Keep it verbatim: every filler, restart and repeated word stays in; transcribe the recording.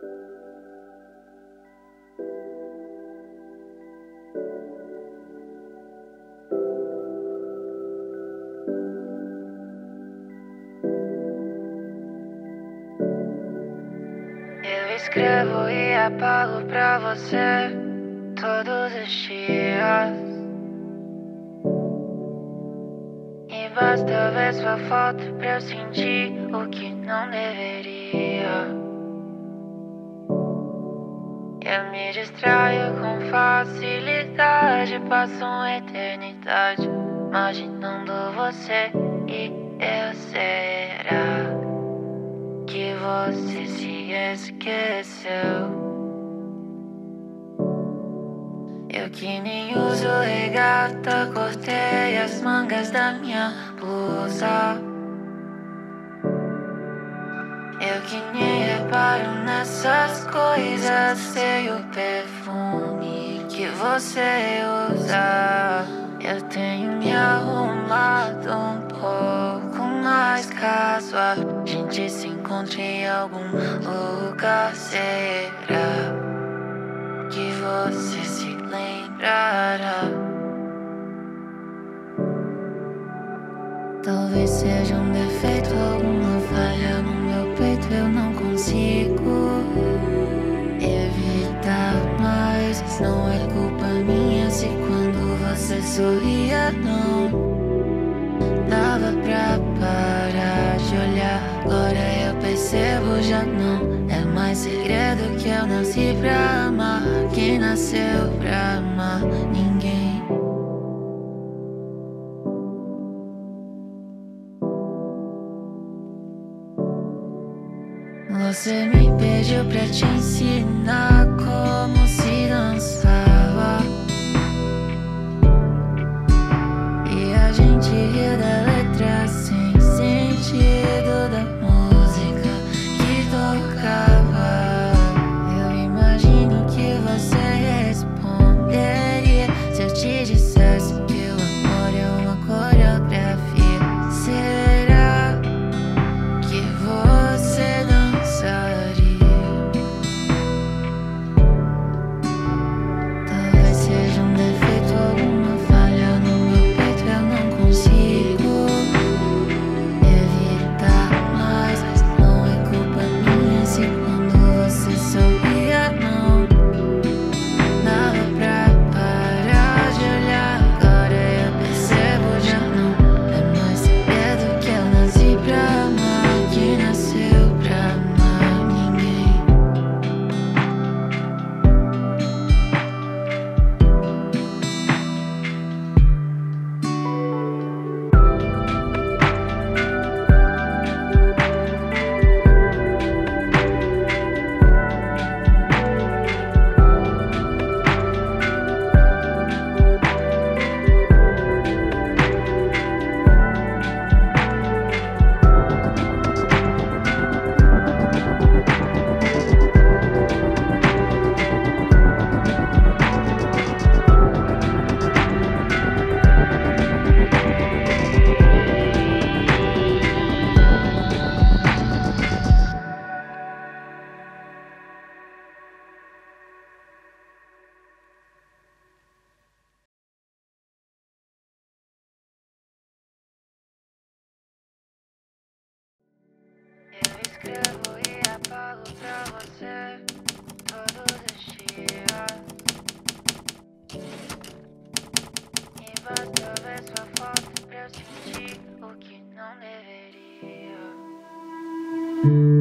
Eu escrevo e apago pra você todos os dias, e basta ver sua foto pra eu sentir o que não deveria. Eu me distraio com facilidade, passo uma eternidade imaginando você e eu. Será que você se esqueceu? Eu que nem uso regata, cortei as mangas da minha blusa. Eu que nem reparo nessas coisas, sei o perfume que você usa. Eu tenho me arrumado um pouco mais casual, a gente se encontra em algum lugar. Será que você se lembrará? Talvez seja um defeito, alguma falha no meu peito. Eu não consigo evitar, mas não é culpa minha se quando você sorria não dava pra parar de olhar. Agora eu percebo, já não é mais segredo que eu nasci pra amar. Quem nasceu pra amar ninguém. Você me pediu pra te ensinar como se dançava, e a gente riu da letra sem sentido da música que tocava. Eu imagino que você responderia se eu te dissesse que o amor é uma coreografia. Será que você dançaria? Talvez seja um defeito, alguma falha no meu peito. Eu não consigo evitar, mas não é culpa minha se quando você sorria não dava pra parar de olhar. Agora eu percebo, já não é mais segredo que eu nasci pra amar. Que nasceu pra amar ninguém. Eu escrevo e apago pra você todos os dias, e basta ver sua foto pra eu sentir o que não deveria.